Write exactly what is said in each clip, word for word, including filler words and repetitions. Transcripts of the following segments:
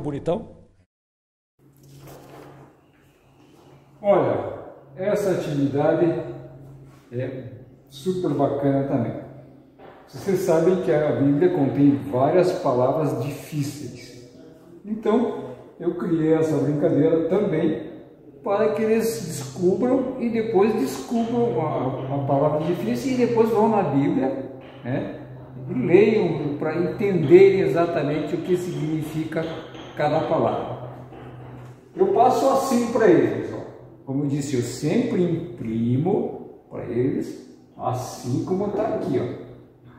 bonitão? Olha, essa atividade é super bacana também. Vocês sabem que a Bíblia contém várias palavras difíceis. Então, eu criei essa brincadeira também para que eles descubram e depois descubram a, a palavra difícil e depois vão na Bíblia, né, e leiam para entenderem exatamente o que significa cada palavra. Eu passo assim para eles, ó. Como eu disse, eu sempre imprimo para eles, assim como está aqui, ó.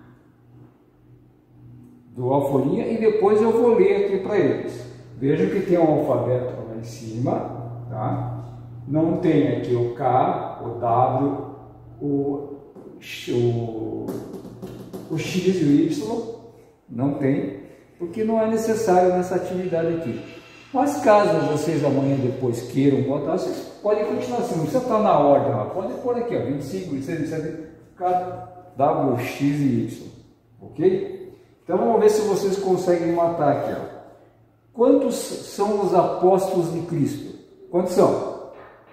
Dou a folhinha e depois eu vou ler aqui para eles. Vejam que tem um alfabeto lá em cima, tá? Não tem aqui o K, o W, o, o, o X e o Y, não tem, porque não é necessário nessa atividade aqui. Mas caso vocês amanhã depois queiram botar, vocês podem continuar assim, não precisa estar na ordem, ó. Pode pôr aqui, ó, vinte e cinco, vinte e seis, vinte e sete, K, W, X e Y, ok? Então vamos ver se vocês conseguem matar aqui, ó. Quantos são os apóstolos de Cristo? Quantos são?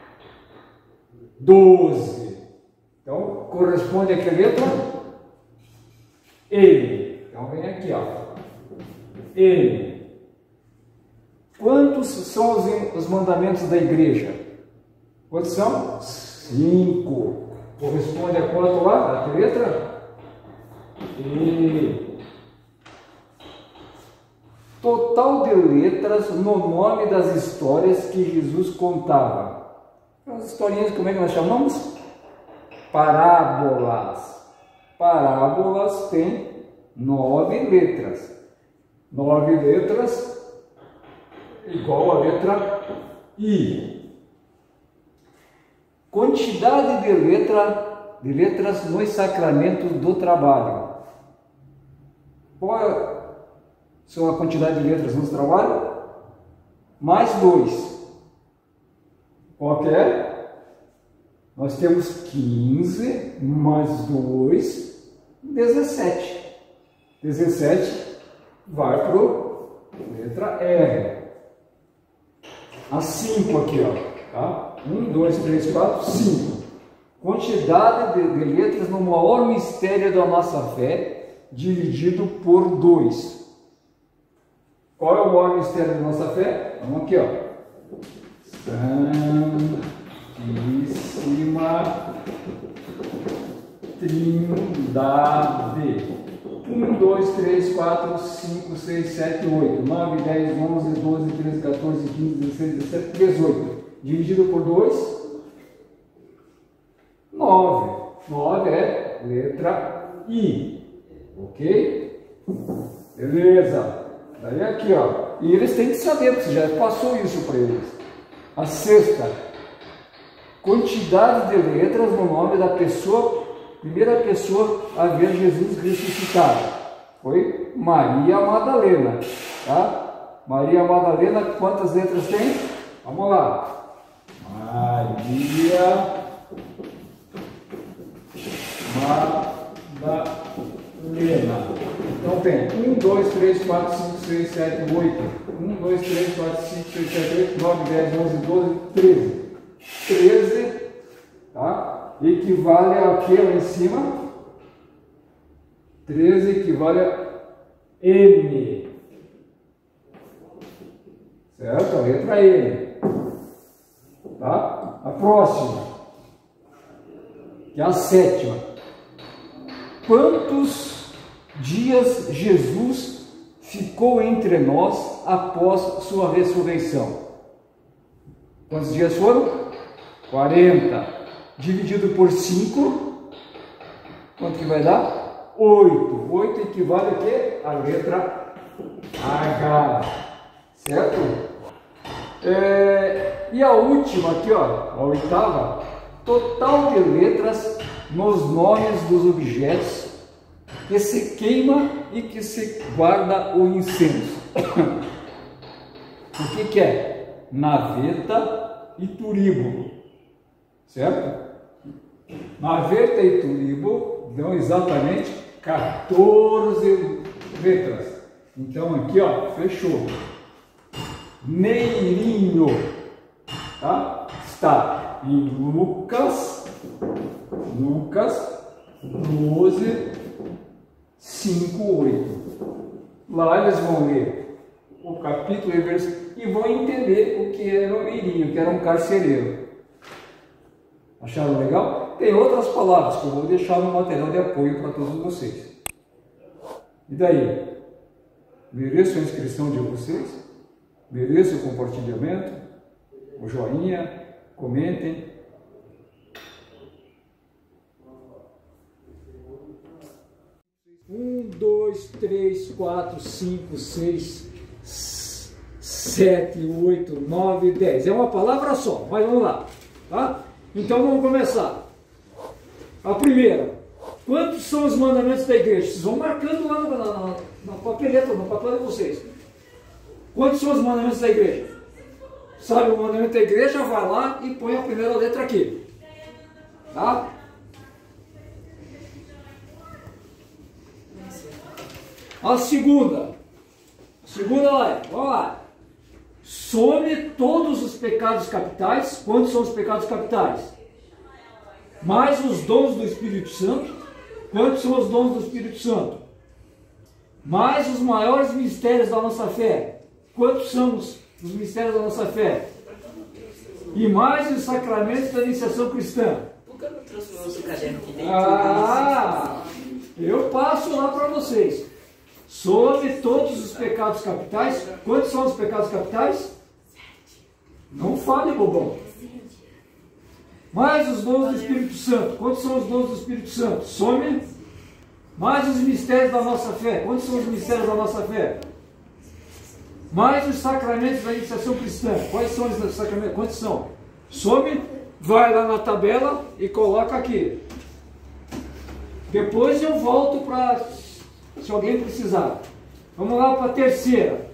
Doze. Então corresponde a que letra? Ele. Então vem aqui, ó. Ele. Quantos são os, os mandamentos da igreja? Quantos são? Cinco. Corresponde a quanto lá? A que letra? E. Total de letras no nome das histórias que Jesus contava. As historinhas, como é que nós chamamos? Parábolas. Parábolas tem nove letras. Nove letras igual a letra I. Quantidade de, letra, de letras nos sacramentos do trabalho. Qual são a quantidade de letras no trabalho? Mais dois. Qual que é? Nós temos quinze mais dois, dezessete. dezessete vai para a letra R. A cinco aqui, ó. Tá? um, dois, três, quatro, cinco. Quantidade de, de letras no maior mistério da nossa fé, dividido por dois. Qual é o maior mistério da nossa fé? Vamos aqui, ó. Santíssima Trindade. um, dois, três, quatro, cinco, seis, sete, oito, nove, dez, onze, doze, treze, quatorze, quinze, dezesseis, dezessete, dezoito. Dividido por dois, nove. nove é letra I. Ok? Beleza. Daí aqui, ó. E eles têm que saber, porque você já passou isso para eles. A sexta. Quantidade de letras no nome da pessoa, primeira pessoa a ver Jesus ressuscitado. Foi Maria Madalena. Tá? Maria Madalena, quantas letras tem? Vamos lá. Maria Madalena. Então tem um, dois, três, quatro, cinco, seis, sete, oito. um, dois, três, quatro, cinco, seis, sete, oito, nove, dez, onze, doze, treze. treze, tá? Equivale a que lá em cima? treze equivale a M. Certo? A letra M. Tá? A próxima, que é a sétima. Quantos dias Jesus ficou entre nós após sua ressurreição? Quantos dias foram? quarenta. Dividido por cinco, quanto que vai dar? oito. oito equivale a quê? A letra H. Certo? É, e a última aqui, ó, a oitava, total de letras nos nomes dos objetos que se queima e que se guarda o incenso. O que que é? Naveta e turibo, certo? Naveta e turibo dão exatamente quatorze letras. Então aqui, ó, fechou. Neirinho, tá? Está em Lucas, Lucas doze, cinco, oito. Lá eles vão ler o capítulo e versículo e vão entender o que era o Neirinho, que era um carcereiro. Acharam legal? Tem outras palavras que eu vou deixar no material de apoio para todos vocês. E daí? Mereço a inscrição de vocês? Mereço o compartilhamento? O joinha? Comentem. Um, dois, três, quatro, cinco, seis, sete, oito, nove, dez. É uma palavra só, mas vamos lá. Tá? Então vamos começar. A primeira. Quantos são os mandamentos da igreja? Vocês vão marcando lá na, na, na papeleta, no papel de vocês. Quantos são os mandamentos da igreja? Sabe o mandamento da igreja? Vai lá e põe a primeira letra aqui. Tá? A segunda. A segunda lá é, vamos lá. Some todos os pecados capitais. Quantos são os pecados capitais? Mais os dons do Espírito Santo. Quantos são os dons do Espírito Santo? Mais os maiores mistérios da nossa fé. Quantos são os, os mistérios da nossa fé? E mais os sacramentos da iniciação cristã. Por que eu não trouxe o nosso caderno que tem Ah, eu passo lá para vocês. Some todos os pecados capitais. Quantos são os pecados capitais? Não fale, bobão. Mais os dons do Espírito Santo. Quantos são os dons do Espírito Santo? Some. Mais os mistérios da nossa fé. Quantos são os mistérios da nossa fé? Mais os sacramentos da iniciação cristã. Quais são os sacramentos? Quantos são? Some. Vai lá na tabela e coloca aqui. Depois eu volto para... se alguém precisar. Vamos lá para a terceira.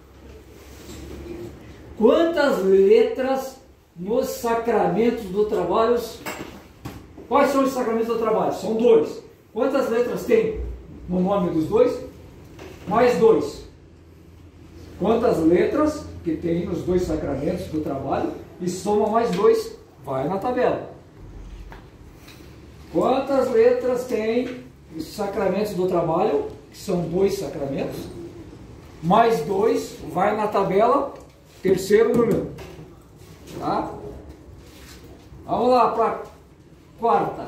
Quantas letras nos sacramentos do trabalho? Quais são os sacramentos do trabalho? São dois. Quantas letras tem no nome dos dois? Mais dois. Quantas letras que tem nos dois sacramentos do trabalho? E soma mais dois. Vai na tabela. Quantas letras tem os sacramentos do trabalho? Que são dois sacramentos. Mais dois. Vai na tabela. Terceiro número. Tá? Vamos lá para a quarta.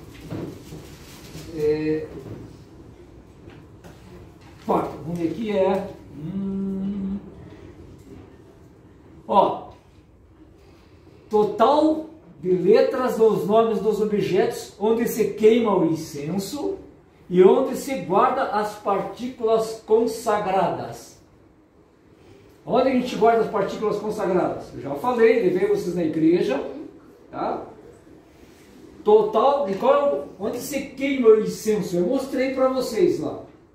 É... Quarta. Vamos ver aqui é... Hum... Ó. Total de letras nos nomes dos objetos onde se queima o incenso e onde se guarda as partículas consagradas. Onde a gente guarda as partículas consagradas? Eu já falei, levei vocês na igreja. Tá? Total, de qual, onde se queima o incenso? Eu mostrei para vocês lá.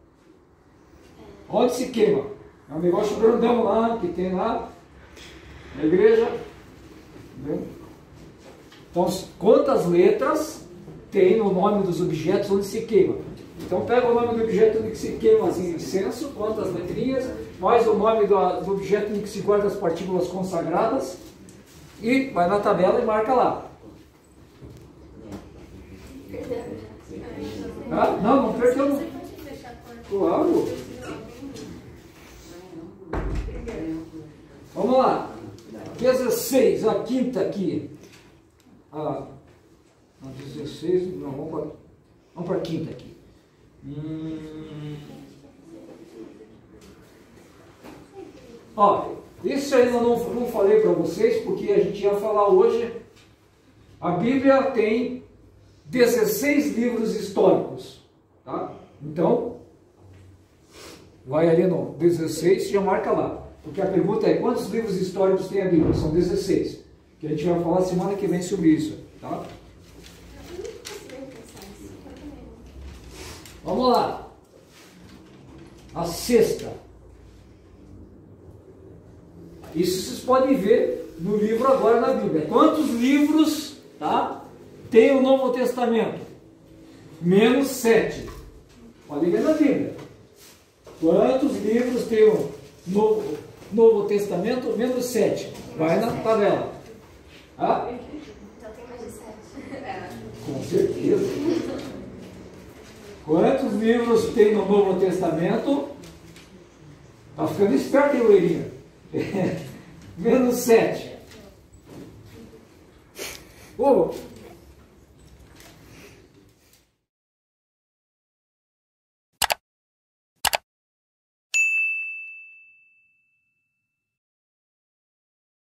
Onde se queima? É um negócio grandão lá, que tem lá na igreja. Então, quantas letras tem no nome dos objetos onde se queima? Então, pega o nome do objeto onde se queima assim, incenso, quantas letrinhas, mais o nome do, do objeto em que se guarda as partículas consagradas, e vai na tabela e marca lá. Ah, não, não perdeu não. Claro. Vamos lá. dezesseis, a quinta aqui. A, a dezesseis, não, vamos para, vamos para a quinta aqui. Hum. Ó, isso ainda não, não falei para vocês, porque a gente ia falar hoje. A Bíblia tem dezesseis livros históricos, tá? Então, vai ali no dezesseis e já marca lá. Porque a pergunta é, quantos livros históricos tem a Bíblia? São dezesseis. Que a gente vai falar semana que vem sobre isso, tá? Vamos lá. A sexta. Isso vocês podem ver no livro agora na Bíblia. Quantos livros, tá, tem o Novo Testamento? Menos sete. Pode ver na Bíblia. Quantos livros tem o Novo, Novo Testamento, menos sete. Vai na tabela. Ah? Então tem mais de sete. Com certeza. Quantos livros tem no Novo Testamento? Está ficando esperto, hein, loirinha? Menos sete. Oh,